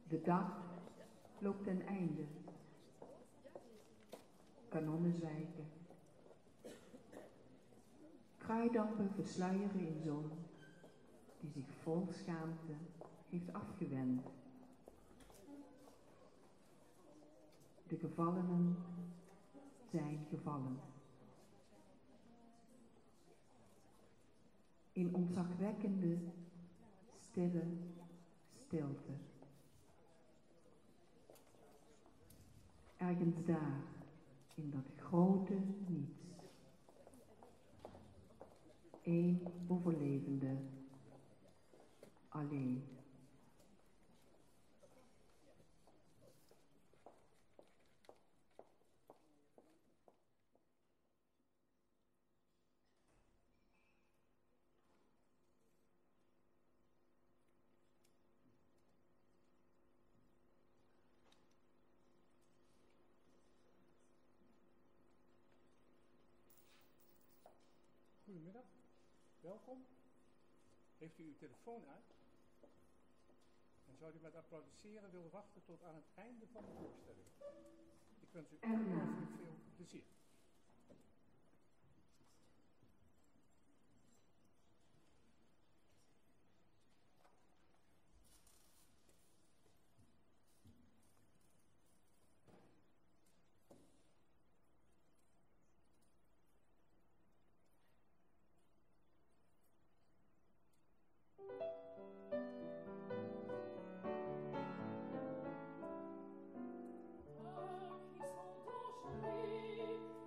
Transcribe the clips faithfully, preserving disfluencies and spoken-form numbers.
De dag loopt ten einde. Kanonnen zwijken. Kruidampen versluieren een zon die zich vol schaamte heeft afgewend. De gevallenen zijn gevallen. In ontzagwekkende, stille stilte. Ergens daar, in dat grote niets. Eén overlevende, alleen. Goedemiddag, welkom. Heeft u uw telefoon uit? En zou u met applaudisseren willen wachten tot aan het einde van de voorstelling? Ik wens u ongelooflijk veel plezier. Qui sont enchaînés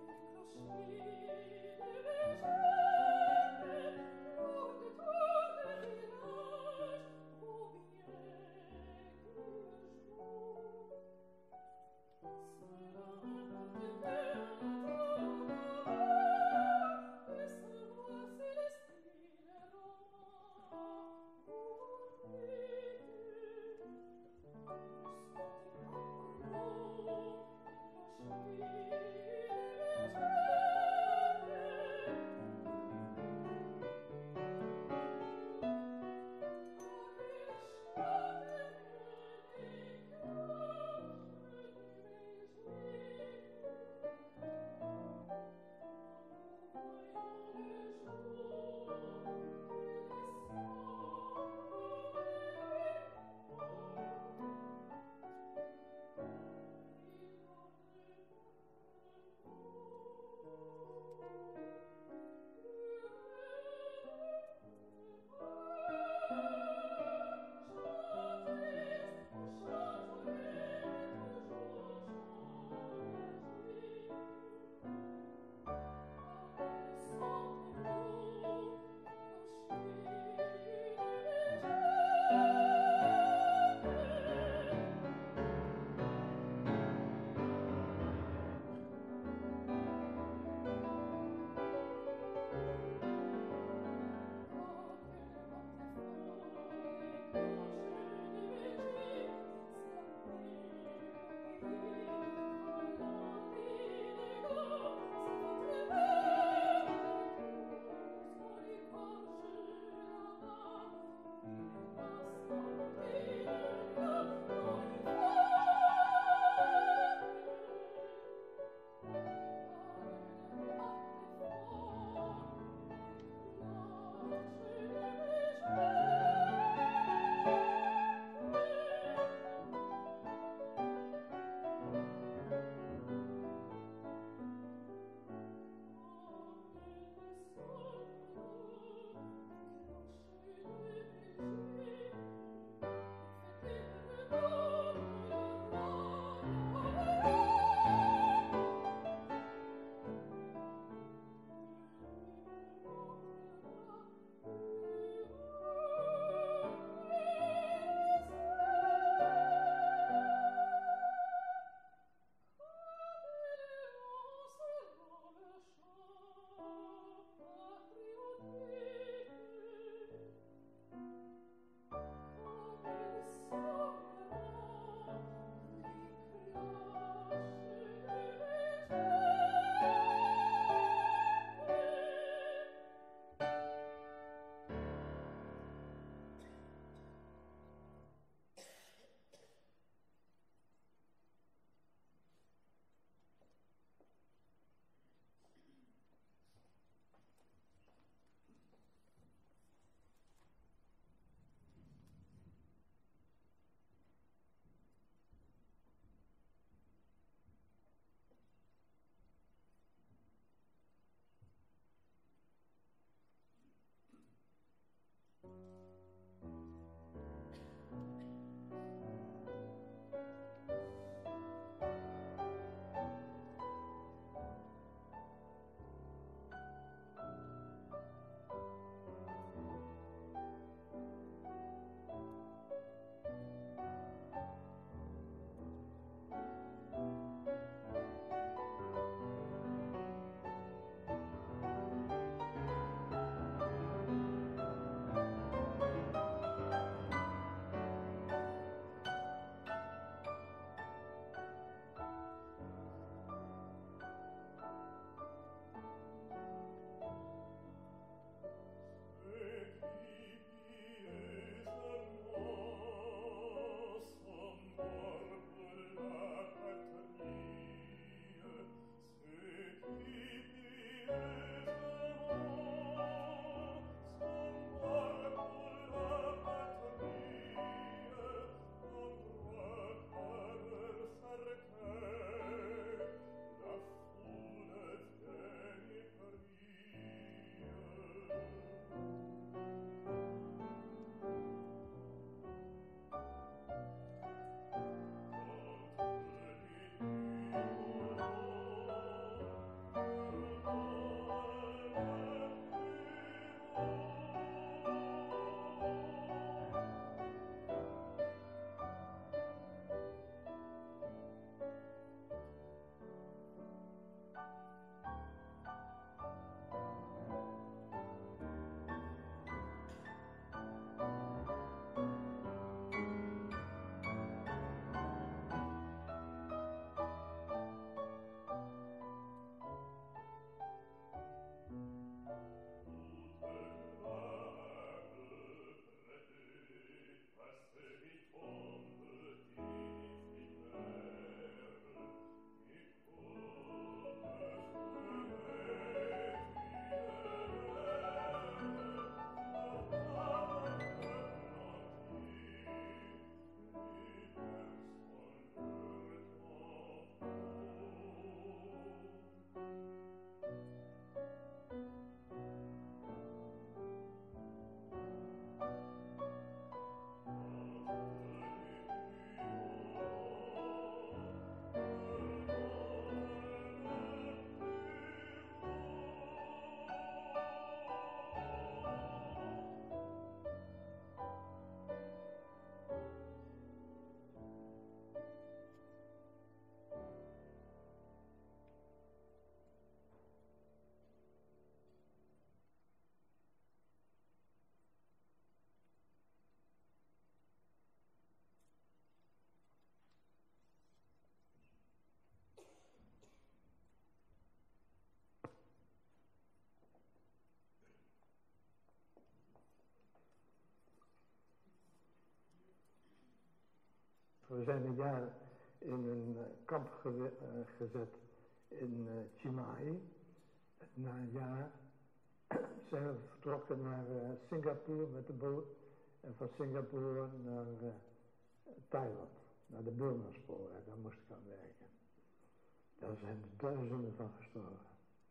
We zijn een jaar in een uh, kamp ge uh, gezet in uh, Chimay. Na een jaar zijn we vertrokken naar uh, Singapore met de boot. En van Singapore naar uh, Thailand, naar de Burma-sporen. Daar moest ik aan werken. Daar zijn er duizenden van gestorven.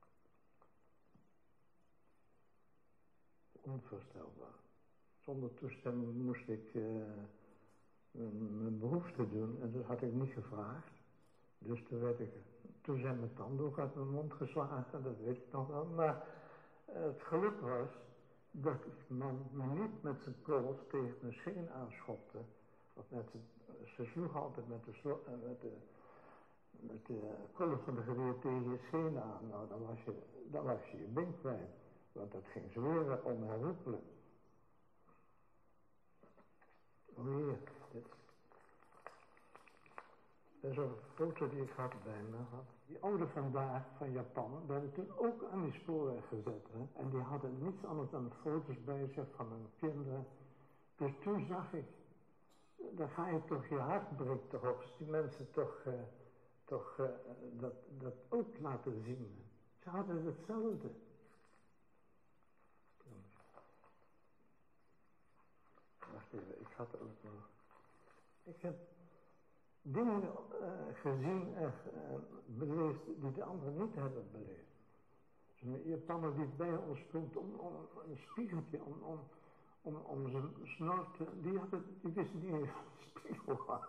Onvoorstelbaar. Zonder toestemming moest ik uh, mijn behoefte doen en dat had ik niet gevraagd. Dus toen, werd ik, toen zijn mijn tanden ook uit mijn mond geslagen, dat weet ik nog wel. Maar uh, het geluk was dat die man me niet met zijn kogels tegen mijn scheen aanschopte. Of met zijn, ze sloeg altijd met de, slo, uh, met de, met de kolf van de geweer tegen je scheen aan. Nou, dan was je dan was je, je been kwijt. Want dat ging zweren onherroepelijk. O hier, dit. Dat is een foto die ik had bij me had. Die oude vandaag van Japan werden toen ook aan die sporen gezet. Hè? En die hadden niets anders dan foto's bij zich van hun kinderen. Dus toen zag ik, dan ga je toch, je hart breekt toch op. Als die mensen toch, uh, toch uh, dat, dat ook laten zien. Ze hadden hetzelfde. Wacht even, ik had ook nog. Ik heb dingen uh, gezien en uh, beleefd die de anderen niet hebben beleefd. Zo'n Japaner die bij ons stond om, om een spiegeltje, om, om, om, om zijn snor te... Die, had het, die wist niet eens wat een spiegel was.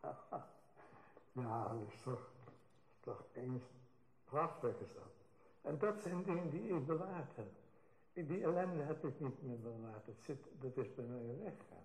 Ja, dat is toch, toch eens prachtig is dat. En dat zijn dingen die ik bewaard heb. Die ellende heb ik niet meer bewaard. Dat, zit, dat is bij mij weggegaan.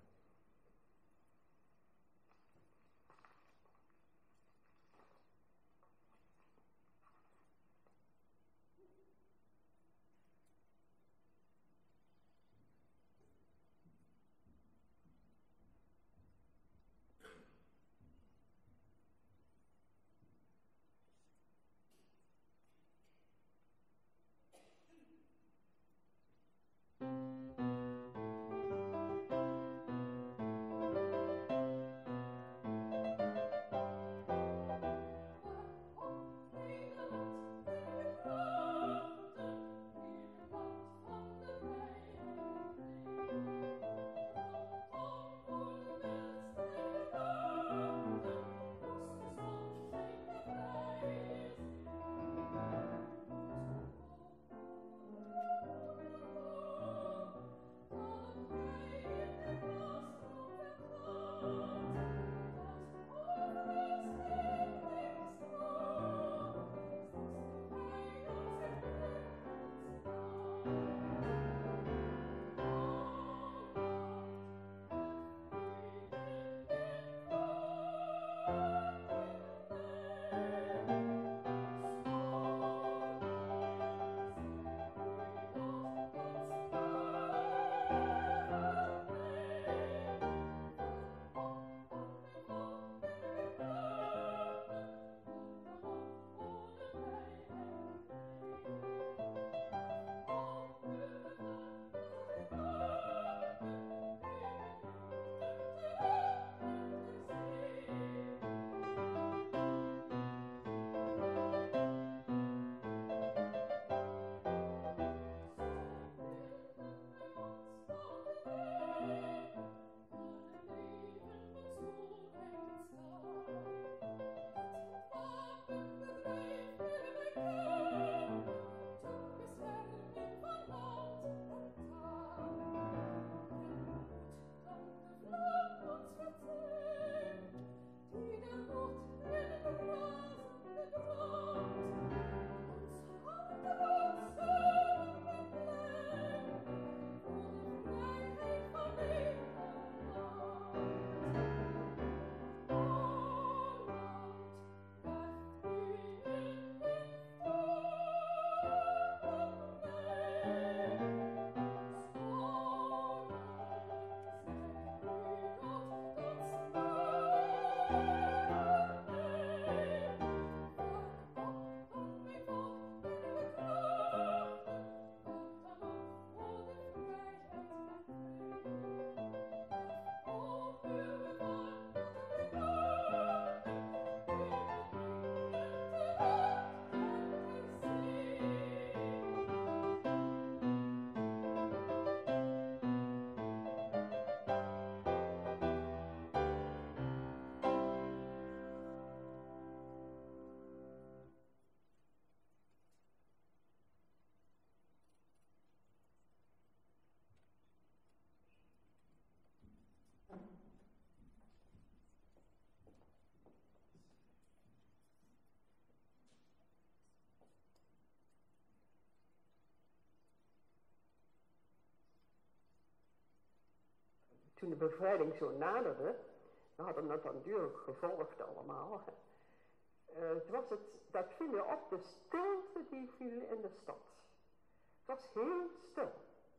toen de bevrijding zo naderde, we hadden dat natuurlijk gevolgd allemaal. Uh, het was het, dat viel je op, de stilte die viel in de stad. Het was heel stil.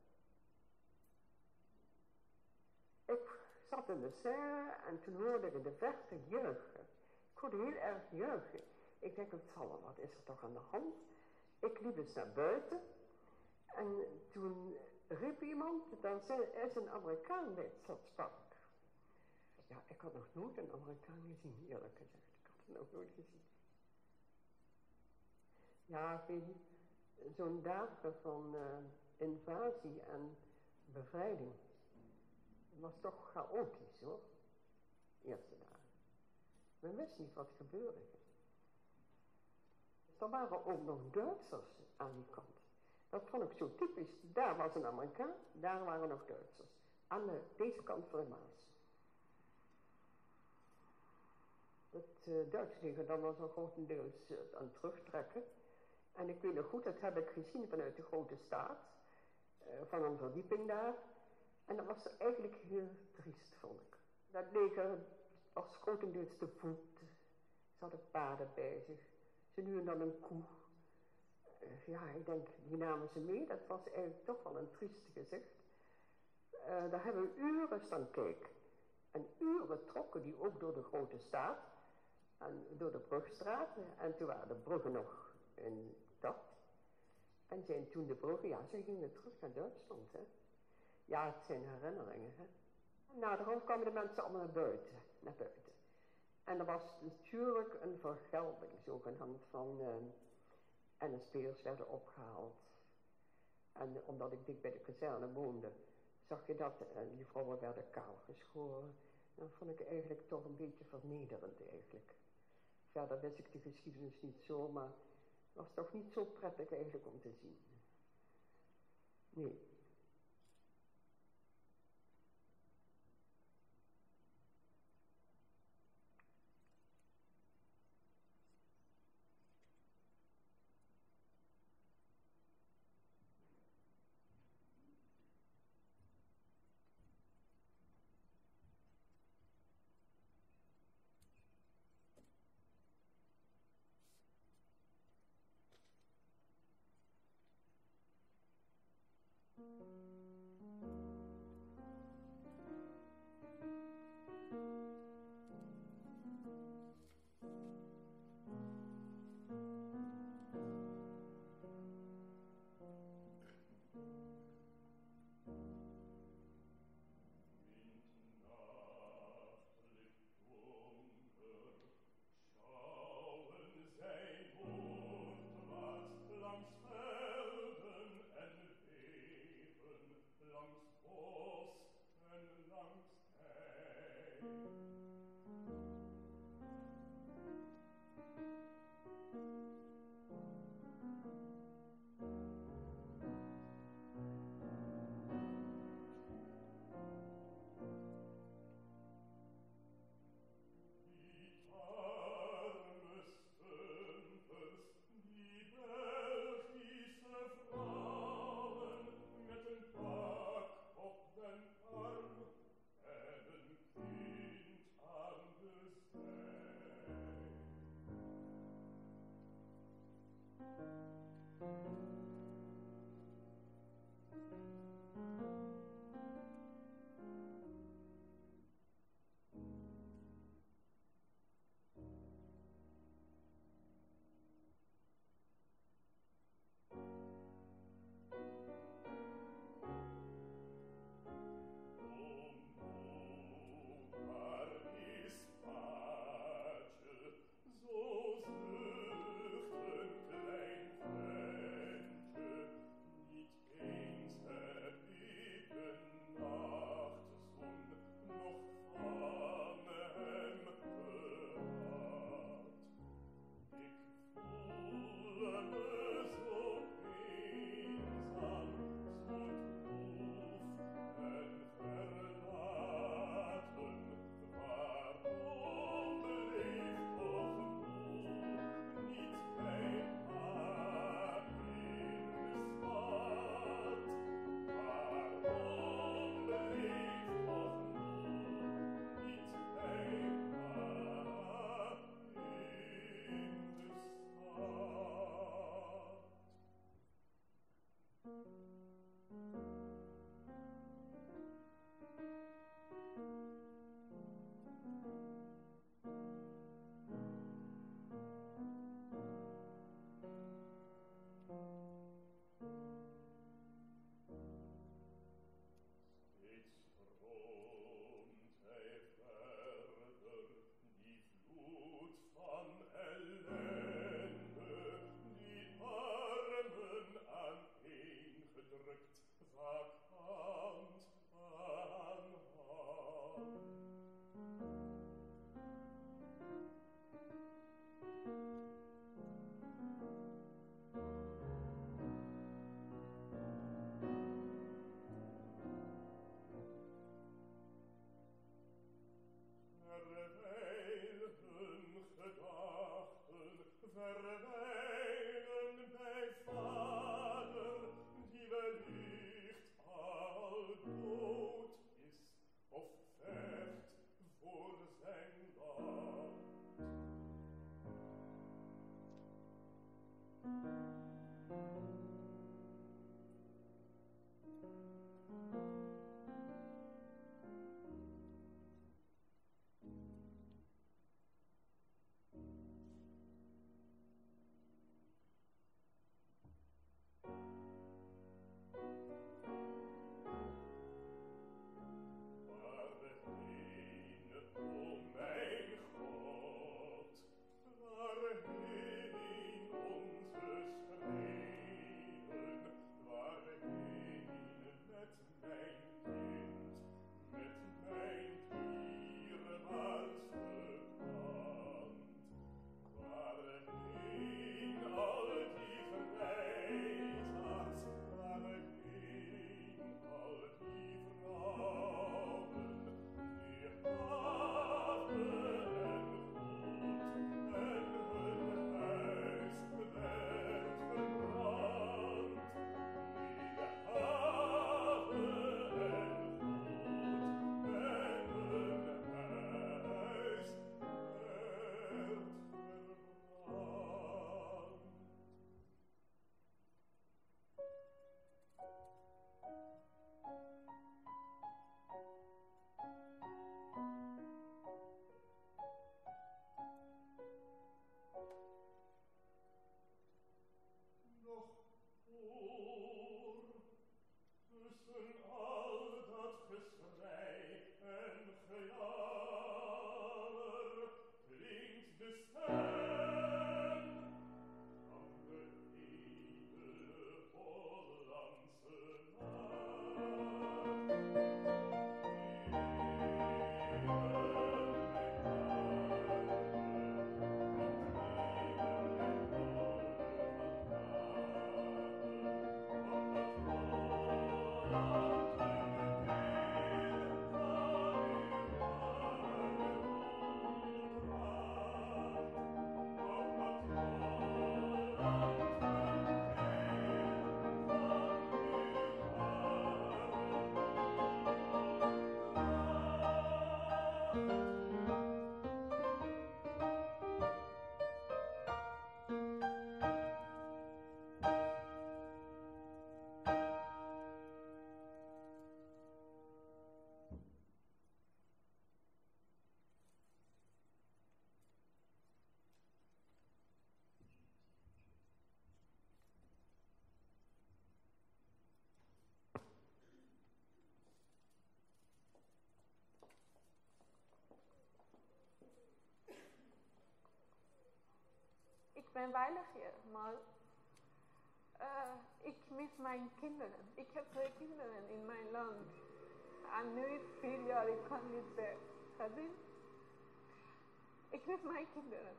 Ik zat in de serre en toen hoorde ik in de verte juichen. Ik hoorde heel erg juichen. Ik denk, het zal wel, wat is er toch aan de hand? Ik liep eens naar buiten en toen riep iemand, dan is een Amerikaan bij het Stadspark. Ja, ik had nog nooit een Amerikaan gezien, eerlijk gezegd. Ik had het nog nooit gezien. Ja, zo'n dagen van uh, invasie en bevrijding. Het was toch chaotisch, hoor. De eerste dagen. Men wist niet wat gebeurde. Er waren ook nog Duitsers aan die kant. Dat vond ik zo typisch. Daar was een Amerikaan, daar waren nog Duitsers. Aan de, deze kant van de Maas. Het uh, Duitse leger dan was al grotendeels uh, aan het terugtrekken. En ik weet nog goed, dat heb ik gezien vanuit de grote staat. Uh, van een verdieping daar. En dat was eigenlijk heel triest, vond ik. Dat leger was grotendeels te voet. Ze hadden paarden bij zich. Ze nu en dan een koe. Uh, ja, ik denk, die namen ze mee. Dat was eigenlijk toch wel een triest gezicht. Uh, daar hebben we uren staan kijken. En uren trokken die ook door de grote staat. En door de brugstraat. En toen waren de bruggen nog intact. En zijn toen de bruggen, ja, ze gingen terug naar Duitsland, hè. Ja, het zijn herinneringen, hè. En naderhand kwamen de mensen allemaal naar buiten, naar buiten. En er was natuurlijk een vergelding, zogenaamd, van uh, N S P'ers werden opgehaald. En omdat ik dik bij de kazerne woonde, zag je dat uh, die vrouwen werden kaal geschoren. Dat vond ik eigenlijk toch een beetje vernederend, eigenlijk. Verder wist ik de geschiedenis niet zo, maar het was toch niet zo prettig eigenlijk om te zien. Nee. ik ben veilig hier, maar uh, ik mis mijn kinderen. Ik heb twee kinderen in mijn land. En nu is vier jaar, ik kan niet weg. Gezien? Ik mis mijn kinderen.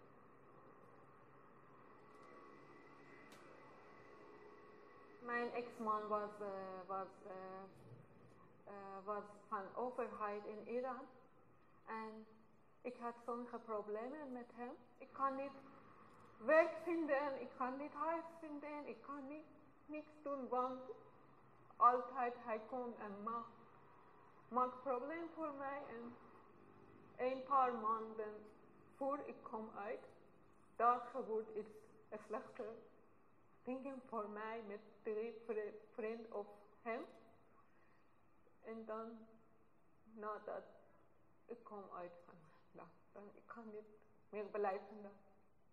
Mijn ex-man was, uh, was, uh, uh, was van overheid in Iran. En ik had sommige problemen met hem. Ik kan niet werk vinden, ik kan niet huis vinden, ik kan niet, niks doen, want altijd hij komt en maakt, maakt probleem voor mij. En een paar maanden voor ik kom uit, daar gebeurt iets slechter dingen voor mij met drie vrienden of hem. En dan, nadat ik kom uit van daar, dan ik kan niet meer blijven daar.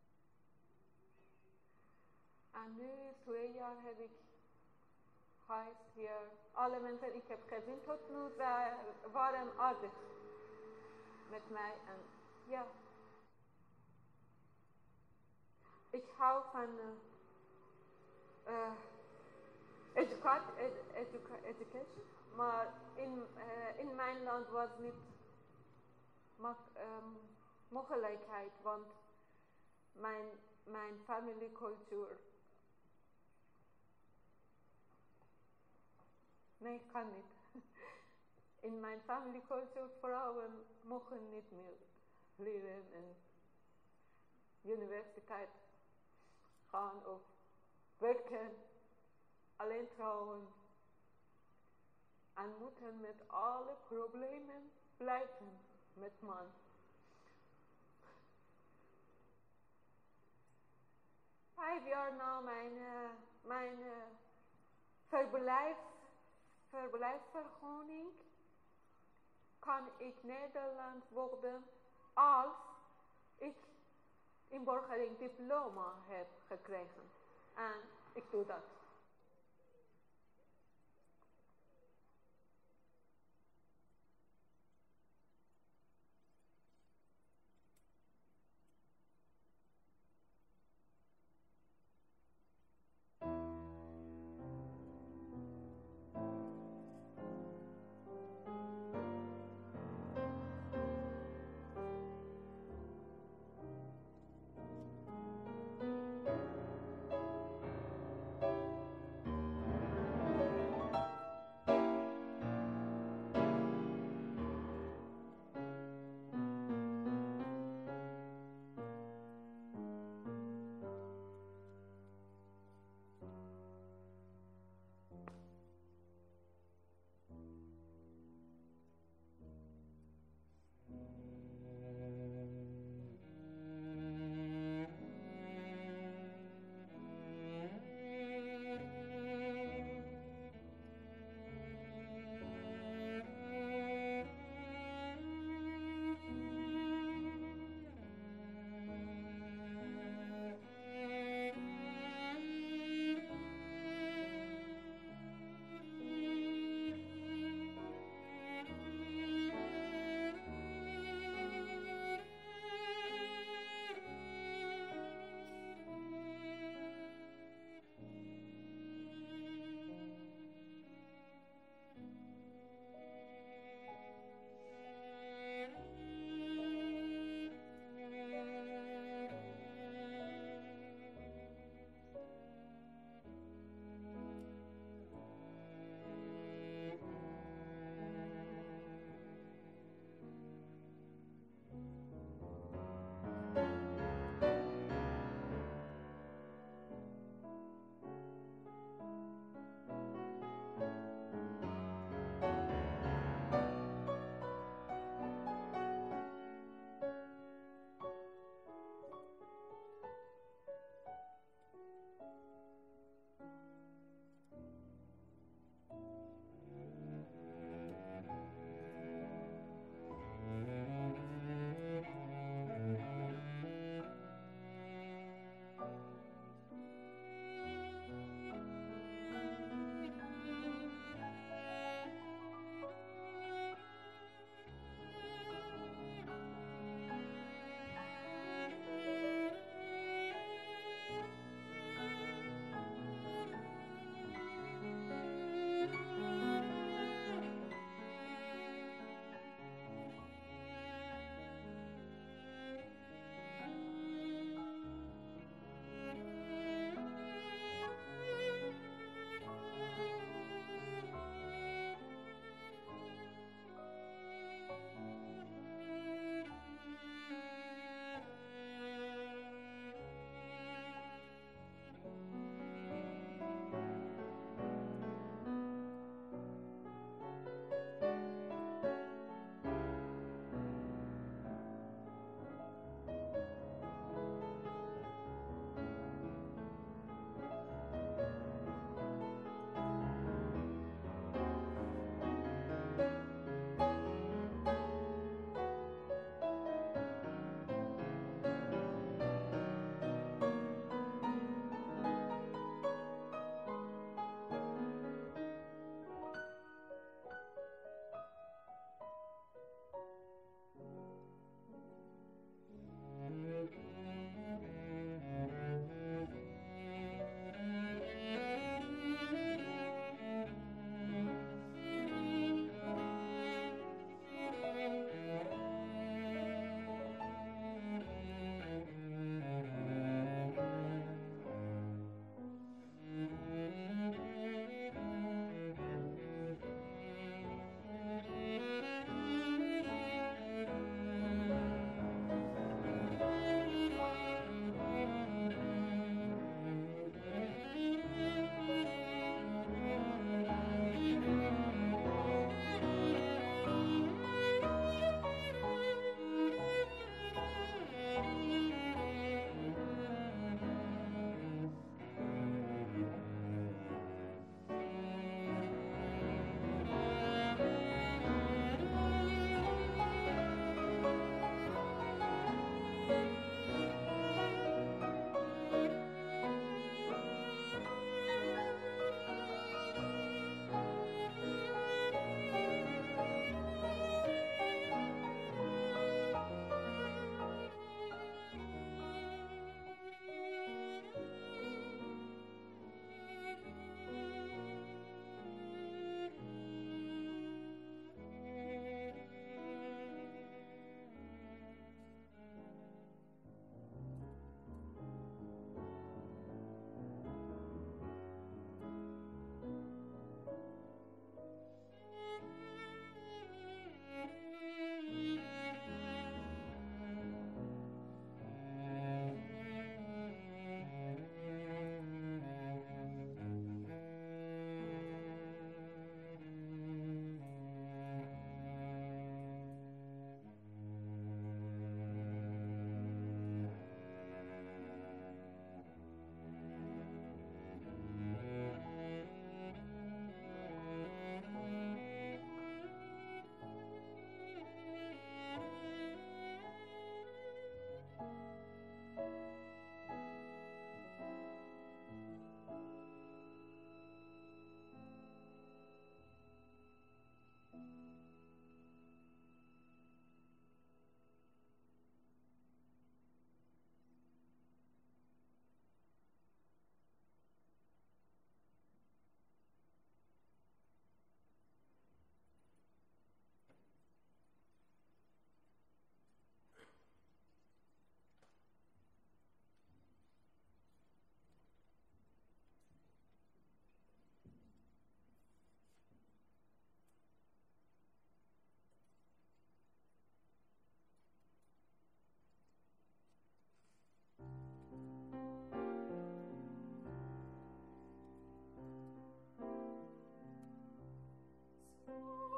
En nu twee jaar heb ik huis hier. Alle mensen, ik heb gezien tot nu, zij waren aardig met mij. En ja, ik hou van uh, uh, educa ed educa education, maar in, uh, in mijn land was niet mag, um, mogelijkheid, want mijn, mijn familiecultuur. Nee, kan niet. In mijn familiecultuur vrouwen mogen niet meer leren en universiteit gaan of werken, alleen trouwen en moeten met alle problemen blijven met man. Vijf jaar na mijn, uh, mijn uh, verblijf, verblijfsvergunning kan ik Nederlands worden als ik inburgering diploma heb gekregen. En ik doe dat.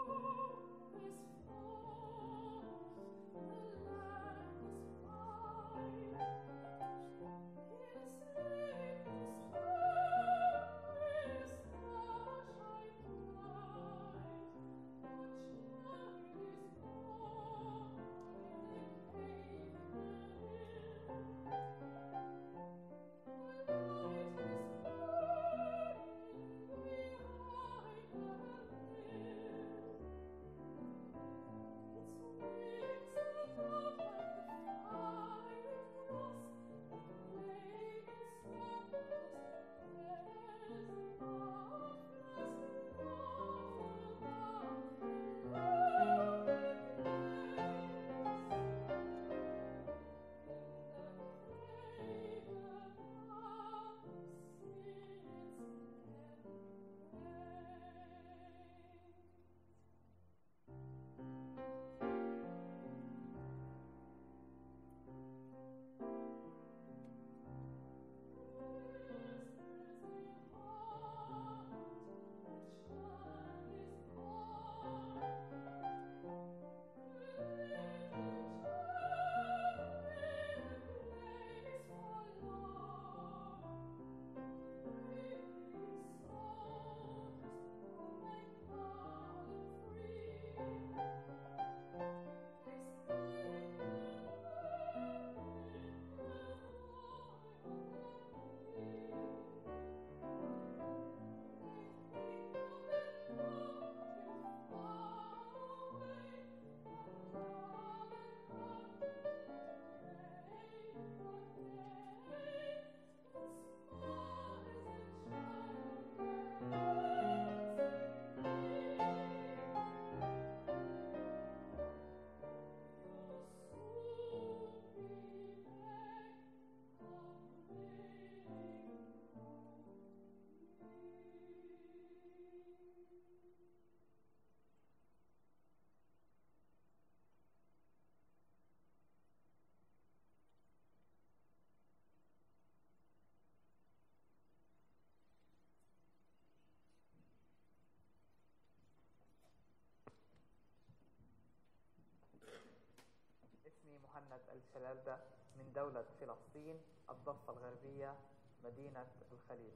مهند الشلالدة من دولة فلسطين الضفة الغربية مدينة الخليل،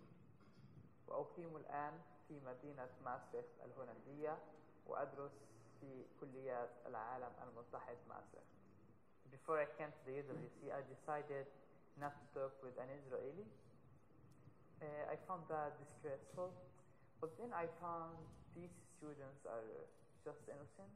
وأقيم الآن في مدينة ماسريخت الهولندية وأدرس في كليات العالم المتحد ماسريخت. Before I came to the U W C, I decided not to talk with an Israeli. Uh, I found that disgraceful, but then I found these students are just innocent.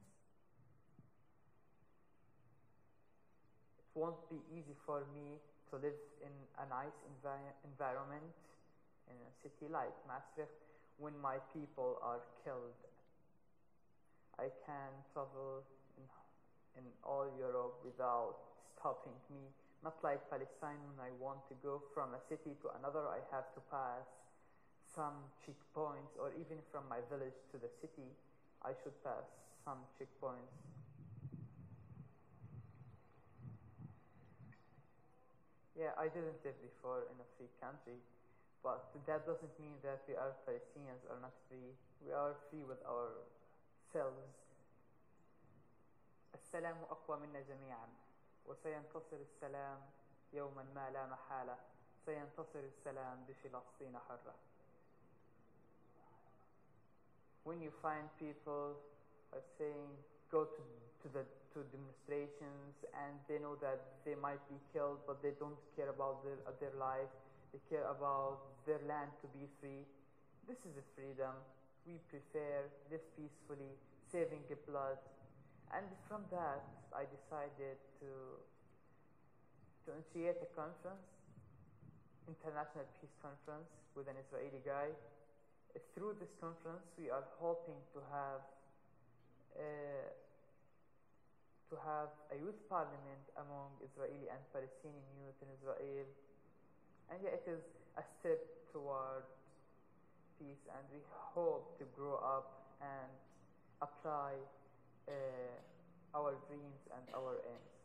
It won't be easy for me to live in a nice envi- environment in a city like Maastricht when my people are killed. I can travel in, in all Europe without stopping me. Not like Palestine, when I want to go from a city to another, I have to pass some checkpoints, or even from my village to the city, I should pass some checkpoints. Yeah, I didn't live before in a free country, but that doesn't mean that we are Palestinians are not free. We are free with ourselves. السلام أقوى منا جميعا، وسينتصر السلام يوما ما لا محالة. سينتصر السلام بفلسطين حرة. When you find people are saying go to, to the to demonstrations and they know that they might be killed, but they don't care about their uh, their life, they care about their land to be free. This is a freedom. We prefer live peacefully, saving blood. And from that, I decided to to initiate a conference, international peace conference, with an Israeli guy. Through this conference, we are hoping to have uh, to have a youth parliament among Israeli and Palestinian youth in Israel. And yeah, it is a step toward peace, and we hope to grow up and apply uh, our dreams and our aims.